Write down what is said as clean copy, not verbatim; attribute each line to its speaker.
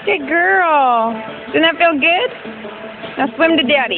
Speaker 1: Good girl. Doesn't that feel good? Now swim to daddy.